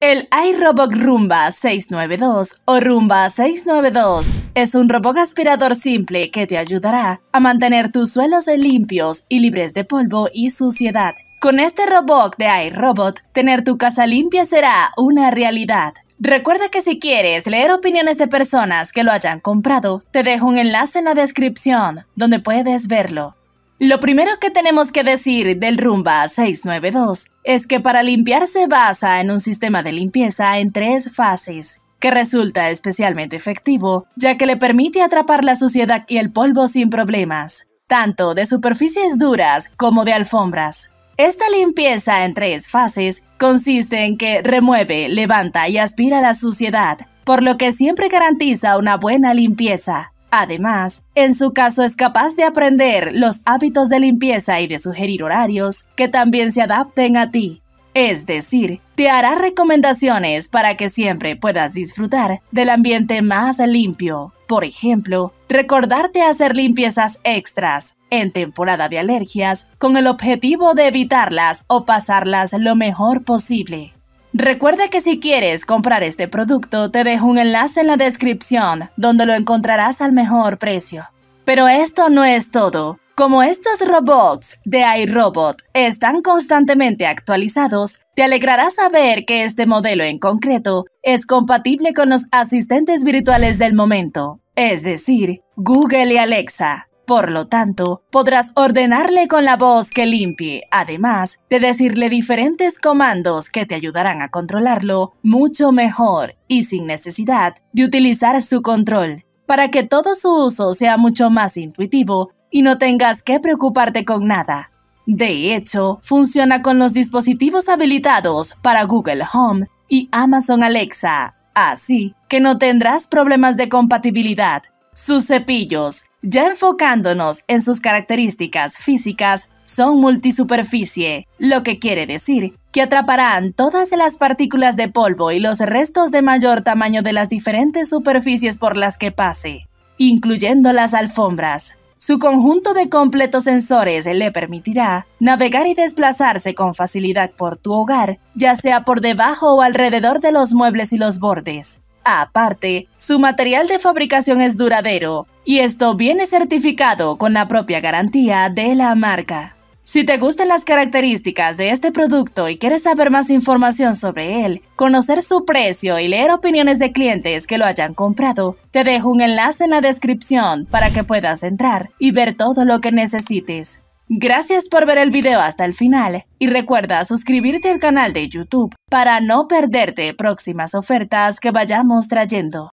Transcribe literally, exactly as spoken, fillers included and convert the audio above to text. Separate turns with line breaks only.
El iRobot Roomba seiscientos noventa y dos o Roomba seiscientos noventa y dos es un robot aspirador simple que te ayudará a mantener tus suelos limpios y libres de polvo y suciedad. Con este robot de iRobot, tener tu casa limpia será una realidad. Recuerda que si quieres leer opiniones de personas que lo hayan comprado, te dejo un enlace en la descripción donde puedes verlo. Lo primero que tenemos que decir del Roomba seiscientos noventa y dos es que para limpiar se basa en un sistema de limpieza en tres fases, que resulta especialmente efectivo ya que le permite atrapar la suciedad y el polvo sin problemas, tanto de superficies duras como de alfombras. Esta limpieza en tres fases consiste en que remueve, levanta y aspira la suciedad, por lo que siempre garantiza una buena limpieza. Además, en su caso es capaz de aprender los hábitos de limpieza y de sugerir horarios que también se adapten a ti. Es decir, te hará recomendaciones para que siempre puedas disfrutar del ambiente más limpio. Por ejemplo, recordarte hacer limpiezas extras en temporada de alergias con el objetivo de evitarlas o pasarlas lo mejor posible. Recuerda que si quieres comprar este producto, te dejo un enlace en la descripción donde lo encontrarás al mejor precio. Pero esto no es todo. Como estos robots de iRobot están constantemente actualizados, te alegrará saber que este modelo en concreto es compatible con los asistentes virtuales del momento, es decir, Google y Alexa. Por lo tanto, podrás ordenarle con la voz que limpie, además de decirle diferentes comandos que te ayudarán a controlarlo mucho mejor y sin necesidad de utilizar su control, para que todo su uso sea mucho más intuitivo y no tengas que preocuparte con nada. De hecho, funciona con los dispositivos habilitados para Google Home y Amazon Alexa, así que no tendrás problemas de compatibilidad. Sus cepillos, ya enfocándonos en sus características físicas, son multisuperficie, lo que quiere decir que atraparán todas las partículas de polvo y los restos de mayor tamaño de las diferentes superficies por las que pase, incluyendo las alfombras. Su conjunto de completos sensores le permitirá navegar y desplazarse con facilidad por tu hogar, ya sea por debajo o alrededor de los muebles y los bordes. Aparte, su material de fabricación es duradero, y esto viene certificado con la propia garantía de la marca. Si te gustan las características de este producto y quieres saber más información sobre él, conocer su precio y leer opiniones de clientes que lo hayan comprado, te dejo un enlace en la descripción para que puedas entrar y ver todo lo que necesites. Gracias por ver el video hasta el final y recuerda suscribirte al canal de YouTube para no perderte próximas ofertas que vayamos trayendo.